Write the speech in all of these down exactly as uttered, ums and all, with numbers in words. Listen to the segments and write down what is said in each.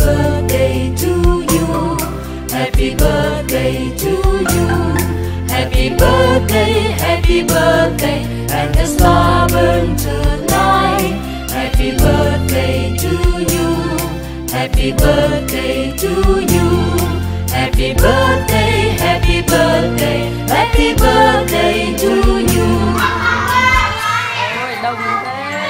birthday to you. Happy birthday to you. Happy birthday, happy birthday, and the star burn tonight. Happy birthday to you. Happy birthday to you. Happy birthday, happy birthday, happy birthday to you. Ôi, đông thế.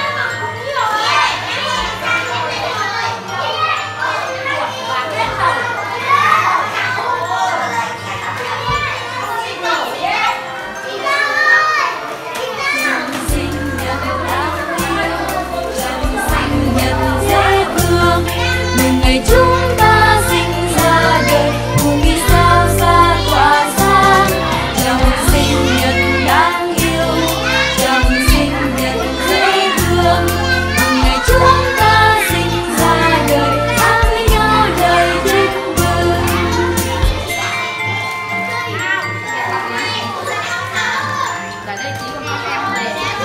Ngày chúng ta sinh ra đời, cùng đi sao xa tỏa sáng. Chào mừng sinh nhật đáng yêu, chào mừng sinh nhật dễ thương. Ngày chúng ta sinh ra đời, hát với nhau lời chúc mừng. Tại đây chỉ có con em thôi.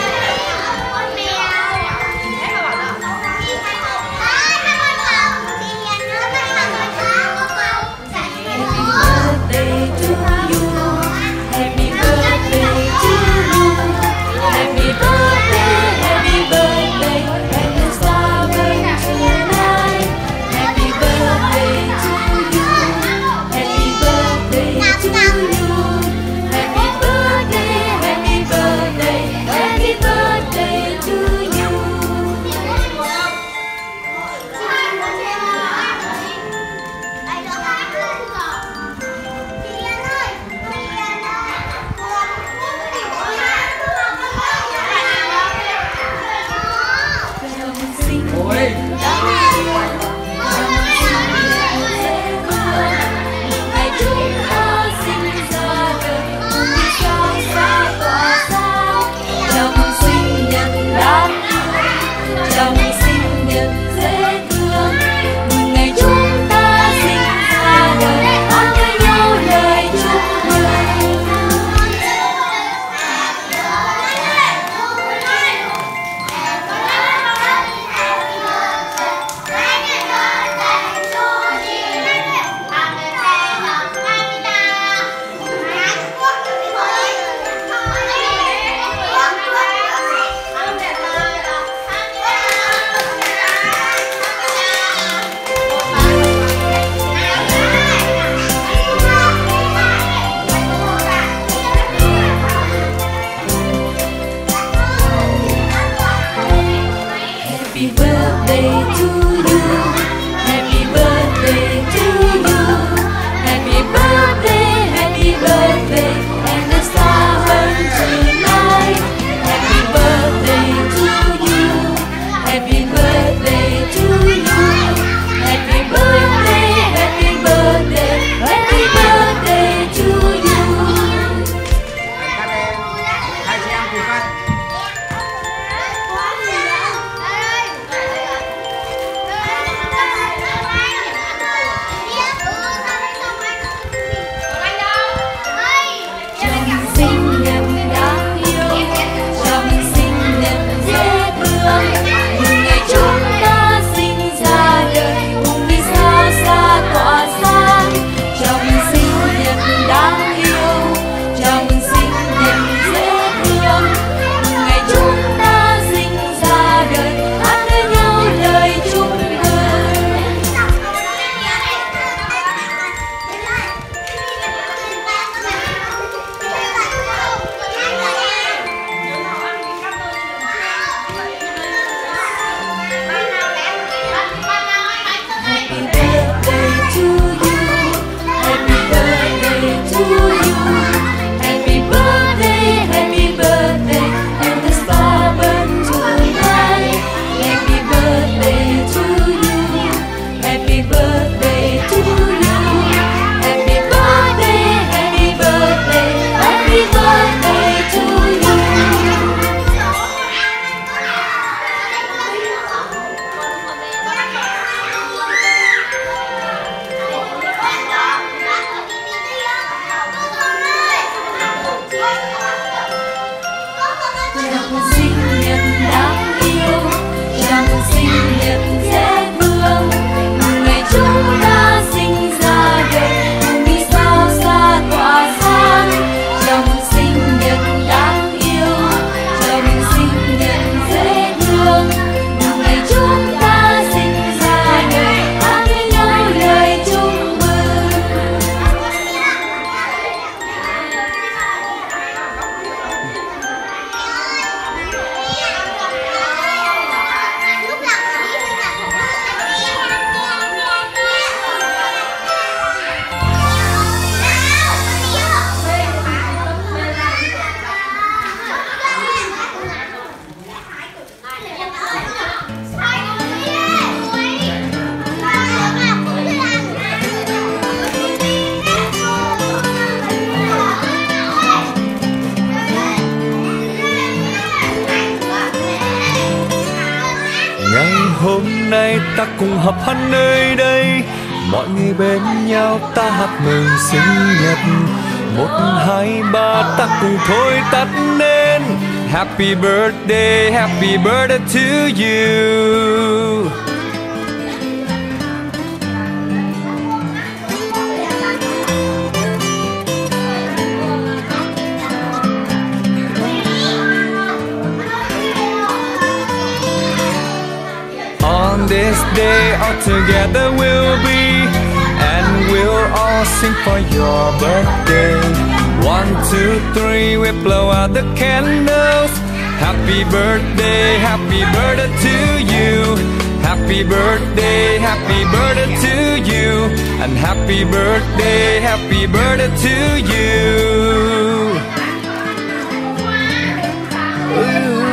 Happy birthday to you. Happy birthday to you. Happy birthday, happy birthday, and the star burn tonight. Happy birthday to you. Happy birthday to you. Happy birthday, happy birthday, happy birthday to you. Hai chị em cùng ăn. Sinh nhật dễ thương, ngày hôm nay ta cùng họp hắn nơi đây, mọi người bên nhau ta hát mừng sinh nhật. Một hai ba ta cùng thôi tắt nên Happy birthday, happy birthday to you. On this day all together we'll be, and we'll all sing for your birthday. One, two, three, we blow out the candles. Happy birthday, happy birthday to you. Happy birthday, happy birthday to you. And happy birthday, happy birthday to you. Ooh.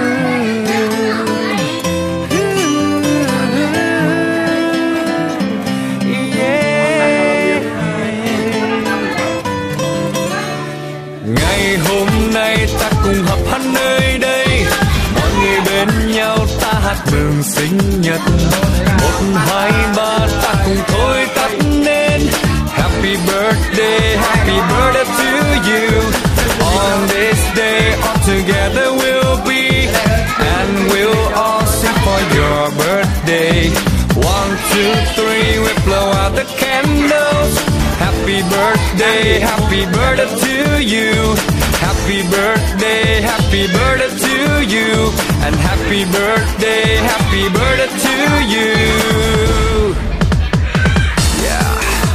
Hôm nay ta cùng họp hắn nơi đây, mọi người bên nhau ta hát mừng sinh nhật. Một hai ba ta cùng thôi tắt nên Happy birthday, happy birthday to you. On this day all together we'll be, and we'll all sing for your birthday. One, two, three, we blow out the candles. Happy birthday, happy birthday to you. Happy birthday, happy birthday to you. And happy birthday, happy birthday to you. Yeah.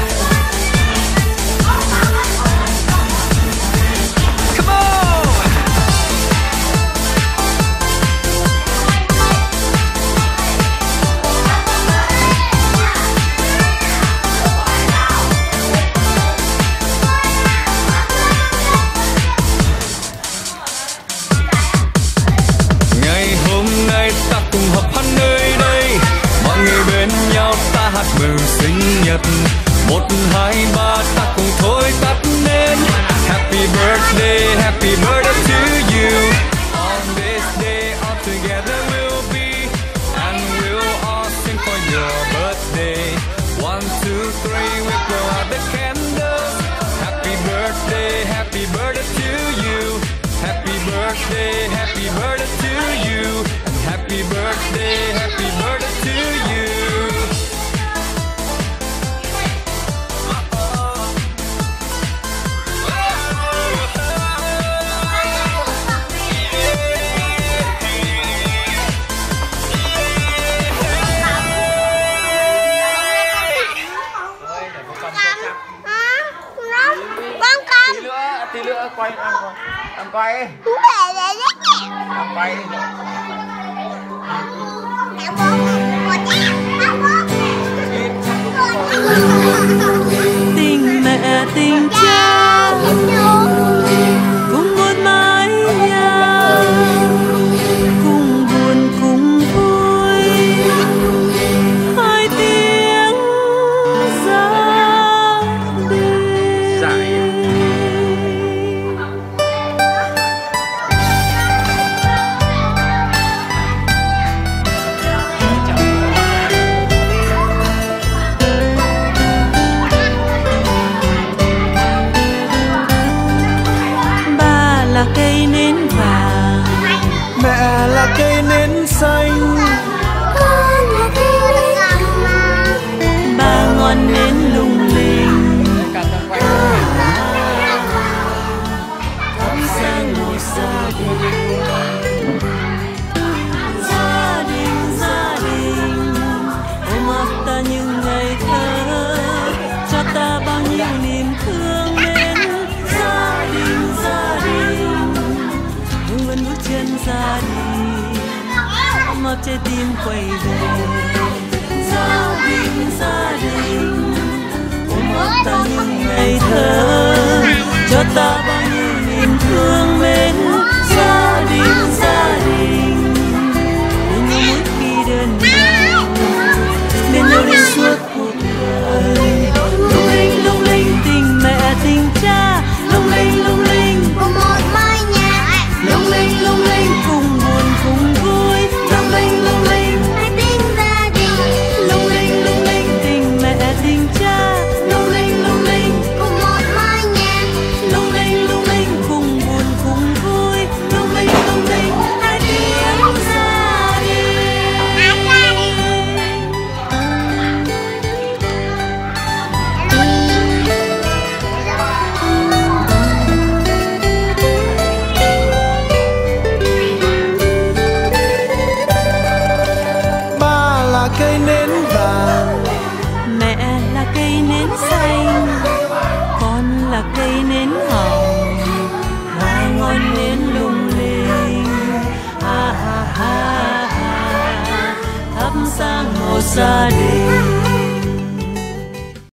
Come on. Ta cùng họp hắn nơi đây, mọi người bên nhau ta hát mừng sinh nhật. Một hai ba ta cùng thôi tắt nên Happy birthday, happy birthday to you. On this day all together we'll be, and we'll all sing for your birthday. One, two, three, we blow out the candles. Happy birthday, happy birthday to you. Happy birthday, happy birthday to you. Happy birthday, happy birthday to you. Tí nữa quay ăn coi, ăn quay đi. Ăn quay đi. Tình mẹ tình cha cùng một mái nhà, cùng buồn cùng vui, hai tiếng ra đi. Cây nến vàng, mẹ là cây nến xanh, Con là cây nến vàng, ba ngọn nến lung linh. Thắp sáng một gia đình, gia đình gia đình ôm ấp ta những ngày thơ, cho ta bao nhiêu niềm thương mến. Gia đình gia đình vẫn bước chân ra đi, ôm ấp trái tim quay về. Gia đình gia đình ôm ấp ta những ngày thơ, cho ta bao nhiêu niềm thương mến. Gia đình gia đình cùng nhau mỗi khi đơn đau, bên nhau đi suốt cuộc đời. Lung linh lung linh tình mẹ tình cha, lung linh lung linh cùng một mái nhà, lung linh lung linh cùng buồn cùng vui, lung linh lung linh hai tiếng gia nến vàng. Mẹ là cây nến xanh, con là cây nến hồng, hai ngọn nến lung linh. Ha ha ha ha, thắp sáng một gia đình.